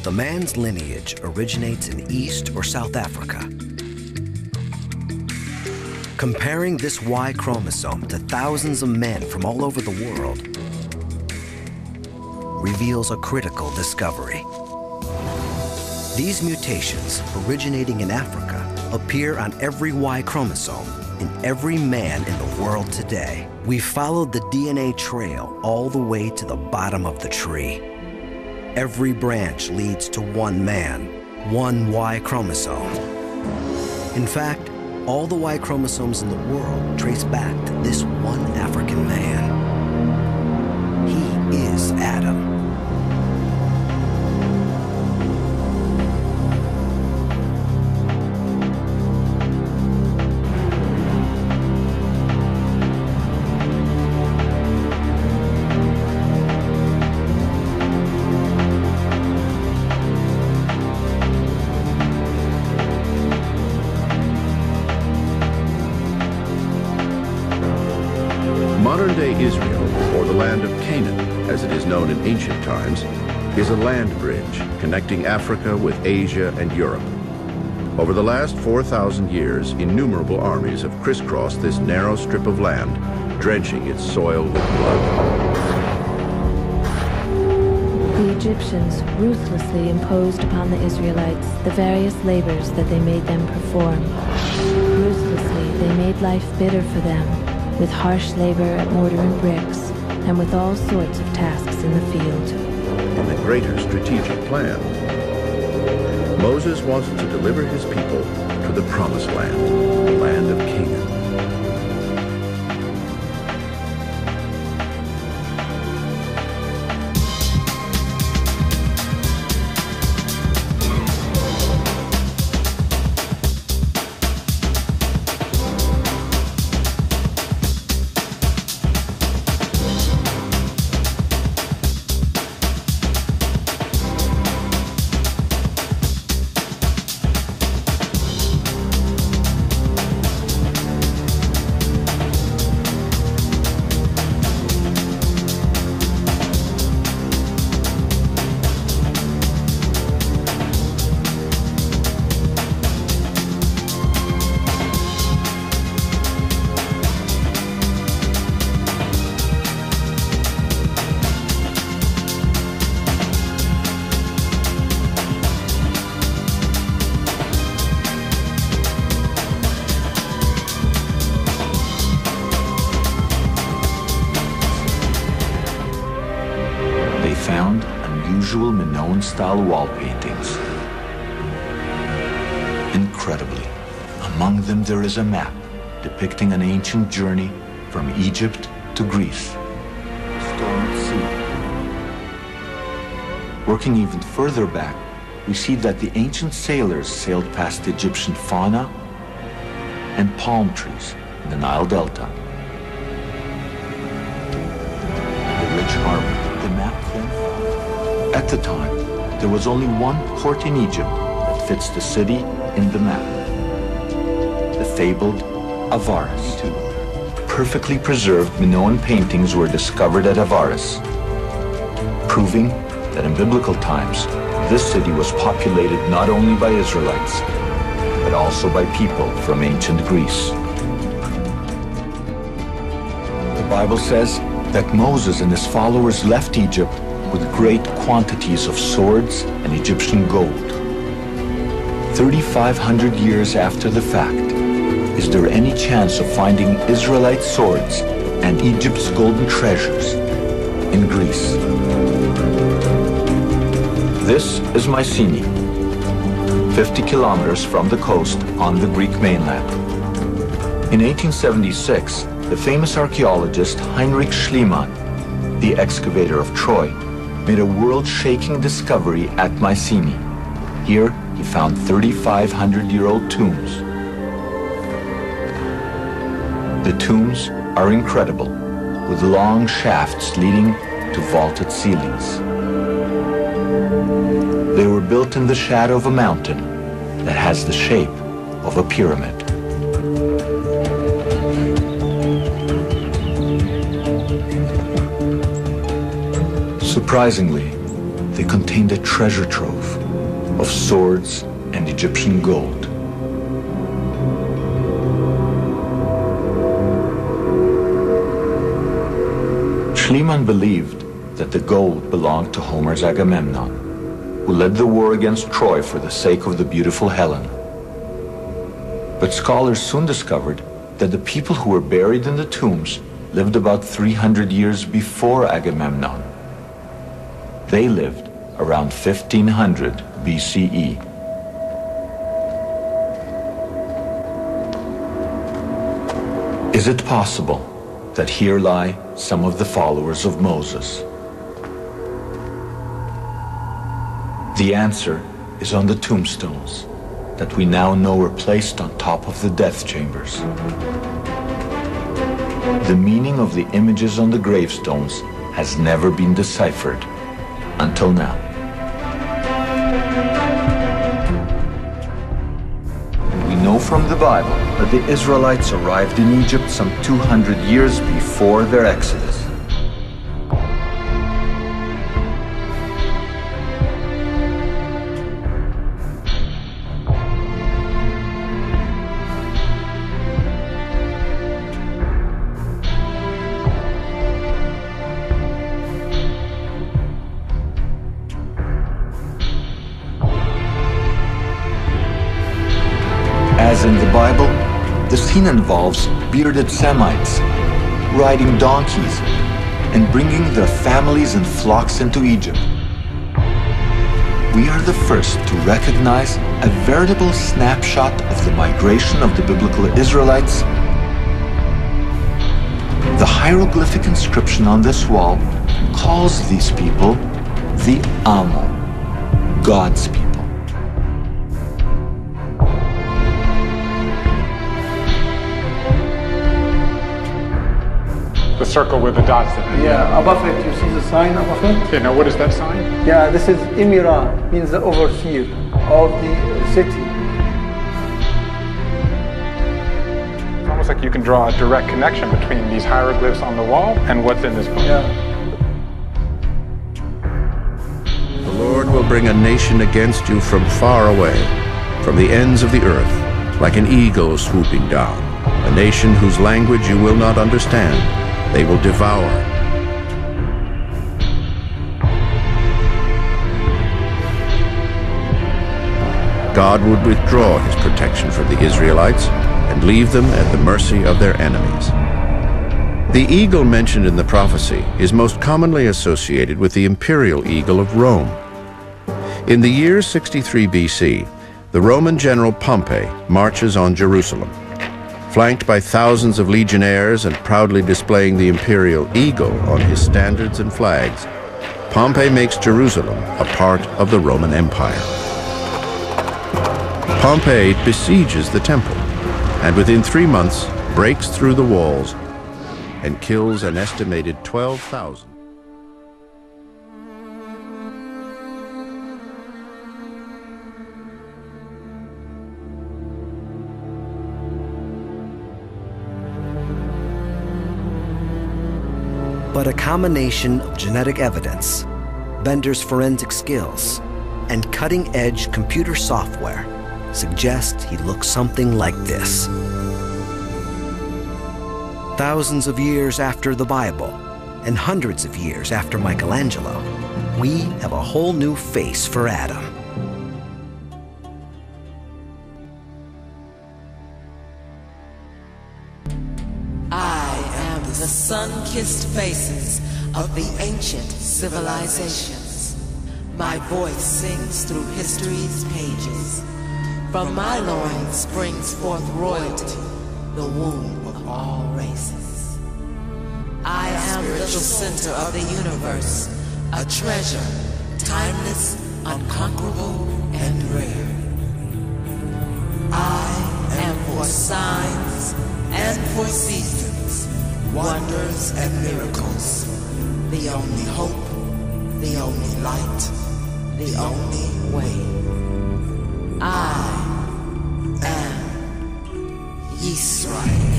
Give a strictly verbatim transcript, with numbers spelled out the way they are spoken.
the man's lineage originates in East or South Africa. Comparing this Y chromosome to thousands of men from all over the world reveals a critical discovery. These mutations, originating in Africa, appear on every Y chromosome in every man in the world today. We followed the D N A trail all the way to the bottom of the tree. Every branch leads to one man, one Y chromosome. In fact, all the Y chromosomes in the world trace back to this one African man. He is Adam. Modern-day Israel, or the land of Canaan, as it is known in ancient times, is a land bridge connecting Africa with Asia and Europe. Over the last four thousand years, innumerable armies have crisscrossed this narrow strip of land, drenching its soil with blood. The Egyptians ruthlessly imposed upon the Israelites the various labors that they made them perform. Ruthlessly, they made life bitter for them, with harsh labor at mortar and bricks, and with all sorts of tasks in the field. In the greater strategic plan, Moses wanted to deliver his people to the Promised Land, the land of Canaan. Found unusual Minoan-style wall paintings. Incredibly, among them there is a map depicting an ancient journey from Egypt to Greece. Storm at sea. Working even further back, we see that the ancient sailors sailed past Egyptian fauna and palm trees in the Nile Delta. The rich harbor. The map then. At the time, there was only one port in Egypt that fits the city in the map. The fabled Avaris. Perfectly preserved Minoan paintings were discovered at Avaris, proving that in biblical times, this city was populated not only by Israelites, but also by people from ancient Greece. The Bible says that Moses and his followers left Egypt with great quantities of swords and Egyptian gold. thirty-five hundred years after the fact, is there any chance of finding Israelite swords and Egypt's golden treasures in Greece? This is Mycenae, fifty kilometers from the coast on the Greek mainland. In eighteen seventy-six, the famous archaeologist Heinrich Schliemann, the excavator of Troy, made a world-shaking discovery at Mycenae. Here, he found thirty-five hundred year old tombs. The tombs are incredible, with long shafts leading to vaulted ceilings. They were built in the shadow of a mountain that has the shape of a pyramid. Surprisingly, they contained a treasure trove of swords and Egyptian gold. Schliemann believed that the gold belonged to Homer's Agamemnon, who led the war against Troy for the sake of the beautiful Helen. But scholars soon discovered that the people who were buried in the tombs lived about three hundred years before Agamemnon. They lived around fifteen hundred B C E. Is it possible that here lie some of the followers of Moses? The answer is on the tombstones that we now know were placed on top of the death chambers. The meaning of the images on the gravestones has never been deciphered until now. We know from the Bible that the Israelites arrived in Egypt some two hundred years before their exodus. As in the Bible, the scene involves bearded Semites riding donkeys and bringing their families and flocks into Egypt. We are the first to recognize a veritable snapshot of the migration of the biblical Israelites. The hieroglyphic inscription on this wall calls these people the Amo, God's people. The circle with the dots in it. Yeah, above it, you see the sign above it? Okay, now what is that sign? Yeah, this is Emira, means the overseer of the city. It's almost like you can draw a direct connection between these hieroglyphs on the wall and what's in this book. Yeah. The Lord will bring a nation against you from far away, from the ends of the earth, like an eagle swooping down, a nation whose language you will not understand. They will devour. God would withdraw his protection from the Israelites and leave them at the mercy of their enemies. The eagle mentioned in the prophecy is most commonly associated with the imperial eagle of Rome. In the year sixty-three B C, the Roman general Pompey marches on Jerusalem. Flanked by thousands of legionnaires and proudly displaying the imperial eagle on his standards and flags, Pompey makes Jerusalem a part of the Roman Empire. Pompey besieges the temple, and within three months breaks through the walls and kills an estimated twelve thousand. But a combination of genetic evidence, Bender's forensic skills, and cutting-edge computer software suggest he looks something like this. Thousands of years after the Bible, and hundreds of years after Michelangelo, we have a whole new face for Adam. The sun-kissed faces of the ancient civilizations. My voice sings through history's pages. From my loins springs forth royalty, the womb of all races. I am the center of the universe, a treasure, timeless, unconquerable, and rare. I am for signs and for seasons, wonders and miracles, the only hope, the only light, the only way. I am Yisrael.